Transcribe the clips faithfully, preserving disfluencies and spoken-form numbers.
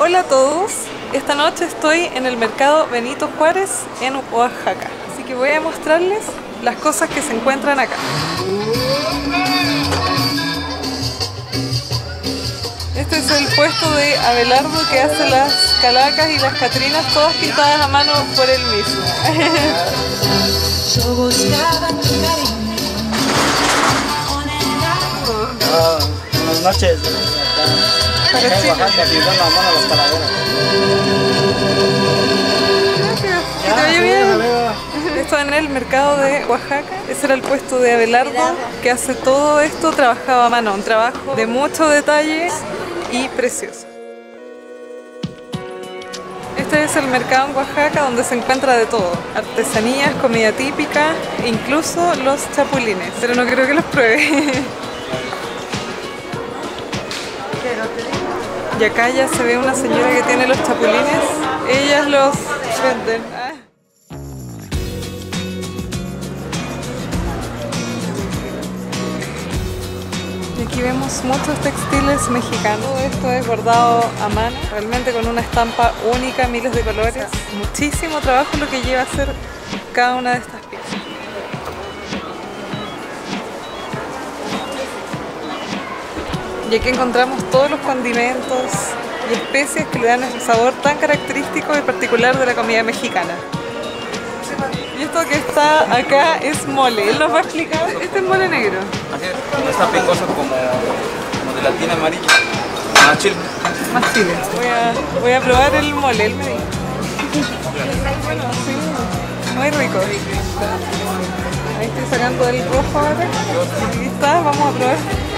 Hola a todos, esta noche estoy en el mercado Benito Juárez en Oaxaca, así que voy a mostrarles las cosas que se encuentran acá. Este es el puesto de Abelardo que hace las calacas y las catrinas, todas pintadas a mano por él mismo. Ah, buenas noches. Acá en Oaxaca pintando a mano las calaveras. Gracias. ¿Que te vaya bien? Esto en el mercado de Oaxaca. Ese era el puesto de Abelardo que hace todo esto trabajado a mano. Un trabajo de mucho detalle y precioso. Este es el mercado en Oaxaca donde se encuentra de todo. Artesanías, comida típica, incluso los chapulines. Pero no creo que los pruebe. Y acá ya se ve una señora que tiene los chapulines. Ellas los venden. Ah. Y aquí vemos muchos textiles mexicanos. Esto es bordado a mano, realmente con una estampa única, miles de colores. Muchísimo trabajo lo que lleva a hacer cada una de estas piezas. Y aquí encontramos todos los condimentos y especias que le dan ese sabor tan característico y particular de la comida mexicana. Y esto que está acá es mole. Él nos va a explicar. Este es mole negro. Así es, no está picoso como, como de la tina amarilla. Más chile. Más chile. Voy a, voy a probar el mole, él me dijo. Bueno, sí, muy rico. Ahí estoy sacando el rojo ahora. Aquí está, vamos a probar.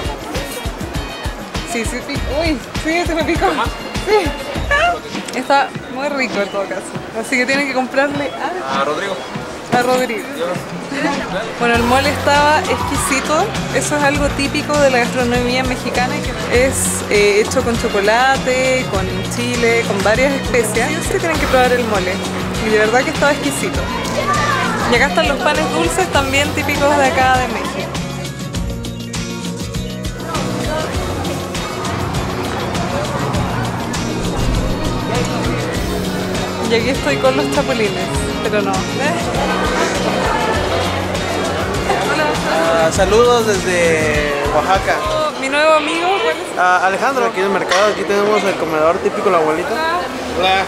Sí, sí, pico. Uy, sí, se me picó. Sí. Está muy rico en todo caso. Así que tienen que comprarle a... A Rodrigo. A Rodrigo. Bueno, el mole estaba exquisito. Eso es algo típico de la gastronomía mexicana, que es eh, hecho con chocolate, con chile, con varias especias. Sí, tienen que probar el mole. Y de verdad que estaba exquisito. Y acá están los panes dulces, también típicos de acá de México. Y aquí estoy con los chapulines, pero no. ¿Eh? Uh, saludos desde Oaxaca. Mi nuevo amigo, ¿cuál es? Uh, Alejandro, aquí en el mercado, aquí tenemos el comedor típico La Abuelita. Hola.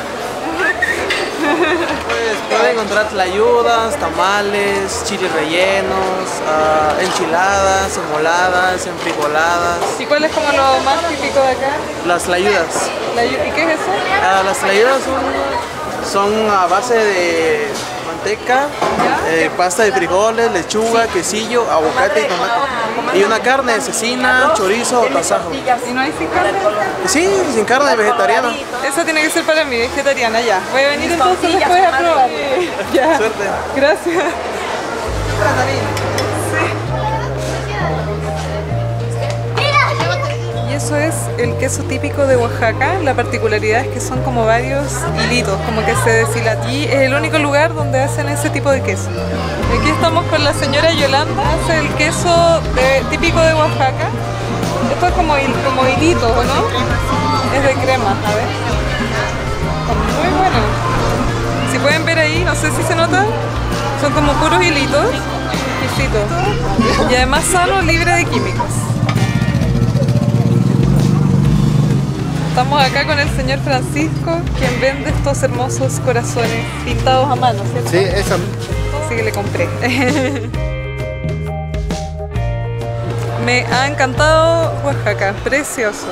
Pues pueden encontrar tlayudas, tamales, chiles rellenos, uh, enchiladas, enmoladas, enfrijoladas. ¿Y cuál es como lo más típico de acá? Las tlayudas. ¿Y qué es eso? Uh, las tlayudas son... Son a base de manteca, eh, pasta de frijoles, lechuga, quesillo, aguacate y tomate. Y una carne, cecina, chorizo o tasajo. ¿Y no hay sin carne? Sí, sin carne, vegetariana. Eso tiene que ser para mí, vegetariana, ya. Voy a venir entonces después a probar. Ya. Suerte. Gracias. Eso es el queso típico de Oaxaca. La particularidad es que son como varios hilitos, como que se deshila. Y es el único lugar donde hacen ese tipo de queso. Aquí estamos con la señora Yolanda, hace el queso de, típico de Oaxaca. Esto es como, como hilitos, ¿o no? Es de crema, a ver. Está muy bueno. Si pueden ver ahí, no sé si se nota, son como puros hilitos, exquisitos. Y además sano, libre de químicos. Estamos acá con el señor Francisco, quien vende estos hermosos corazones pintados a mano, ¿cierto? Sí, esa. Así que le compré. Me ha encantado Oaxaca, precioso.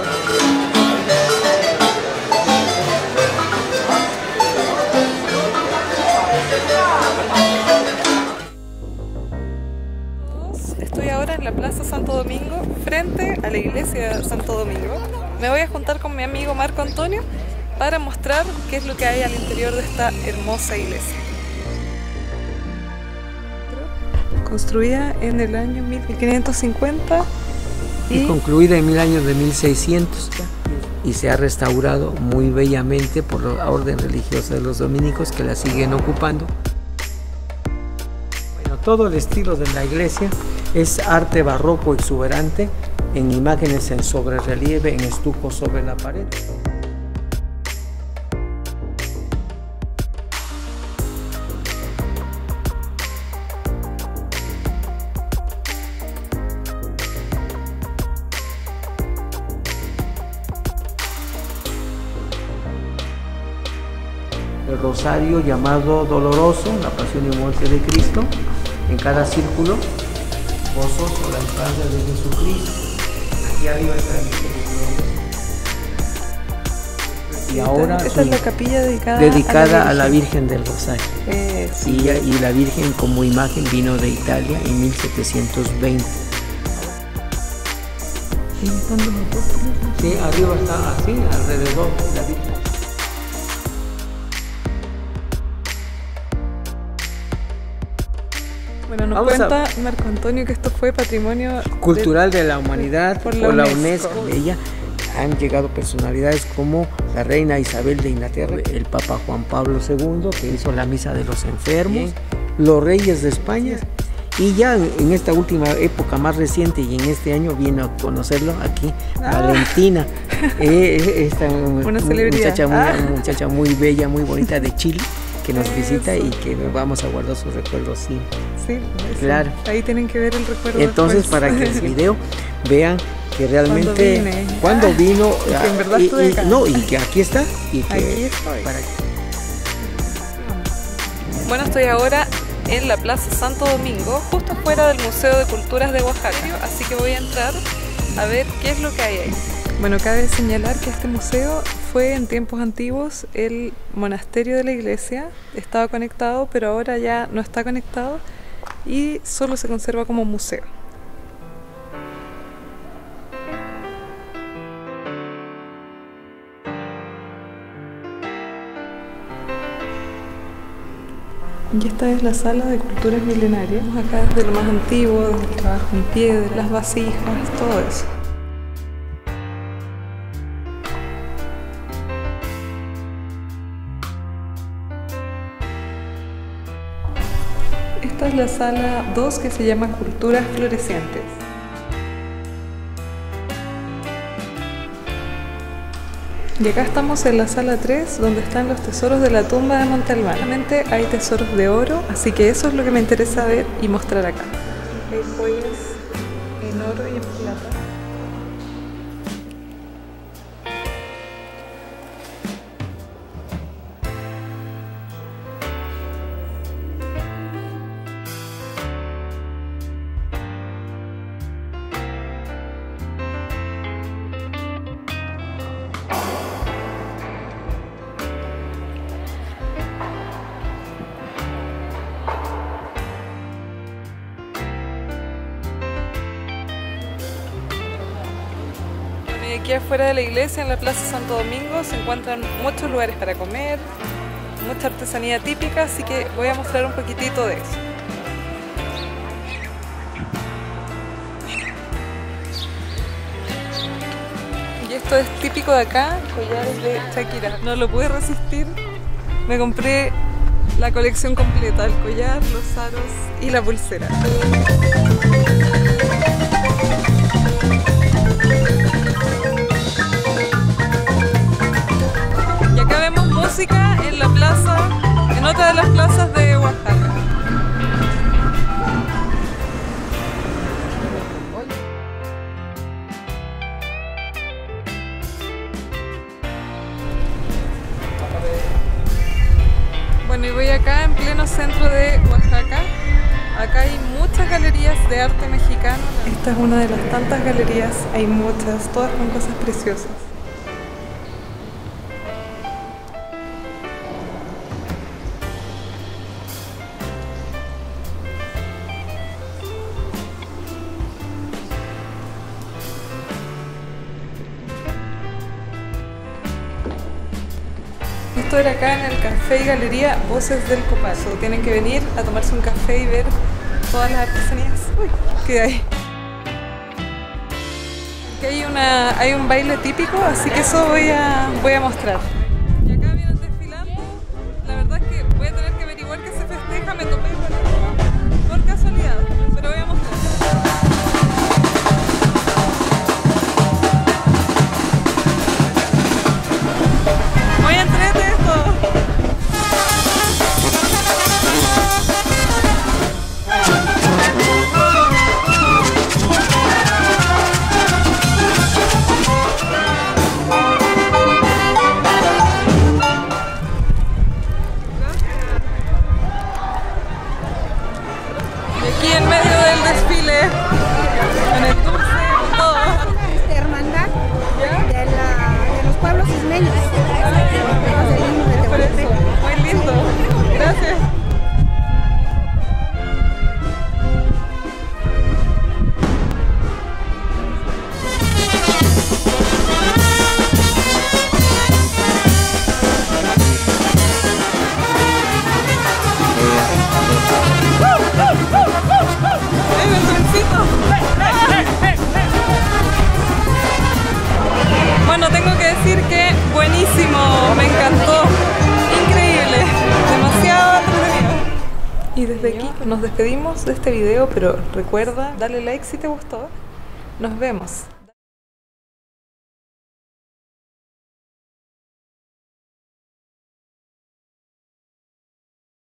Estoy ahora en la Plaza Santo Domingo, frente a la iglesia de Santo Domingo. Me voy a juntar con mi amigo Marco Antonio para mostrar qué es lo que hay al interior de esta hermosa iglesia. Construida en el año mil quinientos cincuenta y, y concluida en mil años de mil seiscientos y se ha restaurado muy bellamente por la orden religiosa de los dominicos que la siguen ocupando. Bueno, todo el estilo de la iglesia es arte barroco exuberante, en imágenes en sobrerelieve, en estuco sobre la pared. el rosario llamado doloroso, la pasión y muerte de Cristo, en cada círculo, gozoso la infancia de Jesucristo. Aquí arriba está el misterio. Y ahora esta es la capilla dedicada, dedicada a la a la Virgen Virgen, del Rosario. Eh, sí. y, y la Virgen como imagen vino de Italia en mil setecientos veinte. ¿Y están los apóstoles? Sí, arriba está así, alrededor de la Virgen. Bueno, nos Vamos cuenta a... Marco Antonio que esto fue patrimonio cultural de, de la humanidad por por la, la UNESCO. UNESCO. De ella han llegado personalidades como la reina Isabel de Inglaterra, el Papa Juan Pablo segundo, que hizo la misa de los enfermos, los reyes de España, y ya en esta última época más reciente y en este año vino a conocerlo aquí Ah. Valentina, eh, esta Una muchacha muy, ah. muchacha muy bella, muy bonita de Chile, que nos visita y que vamos a guardar sus recuerdos siempre. Sí, claro. Ahí tienen que ver el recuerdo. Entonces, después. para que el video vean que realmente cuando, cuando vino y que en verdad y, estuve y, acá. no, y que aquí está y que Aquí estoy. para que... Bueno, estoy ahora en la Plaza Santo Domingo, justo fuera del Museo de Culturas de Oaxaca, así que voy a entrar a ver qué es lo que hay ahí. Bueno, cabe señalar que este museo fue en tiempos antiguos el monasterio de la iglesia, estaba conectado, pero ahora ya no está conectado y solo se conserva como museo. Y esta es la sala de culturas milenarias. Acá desde lo más antiguo, desde el trabajo en piedra, las vasijas, todo eso. Esta es la sala dos que se llama Culturas Florecientes. Y acá estamos en la sala tres, donde están los tesoros de la tumba de Monte Albán. Realmente hay tesoros de oro, así que eso es lo que me interesa ver y mostrar acá. Hay joyas en oro y en plata. Y aquí afuera de la iglesia, en la Plaza Santo Domingo, se encuentran muchos lugares para comer, mucha artesanía típica, así que voy a mostrar un poquitito de eso. Y esto es típico de acá, collares de Shakira. No lo pude resistir, me compré la colección completa, el collar, los aros y la pulsera. Música en la plaza, en otra de las plazas de Oaxaca. Bueno, y voy acá en pleno centro de Oaxaca. Acá hay muchas galerías de arte mexicano. Esta es una de las tantas galerías, hay muchas, todas con cosas preciosas. Esto era acá en el Café y Galería Voces del Copazo. Tienen que venir a tomarse un café y ver todas las artesanías. Uy, ¿qué hay? Aquí hay, una, hay un baile típico, así que eso voy a, voy a mostrar. Y acá vienen desfilando. La verdad es que voy a tener que averiguar qué se festeja. Me topé con esto por casualidad, pero voy a mostrar. Muy entrete esto. Muy lindo. Gracias. Bueno, tengo que decir que buenísimo, me encantó, increíble, demasiado entretenido. Y desde aquí nos despedimos de este video, pero recuerda darle like si te gustó. Nos vemos.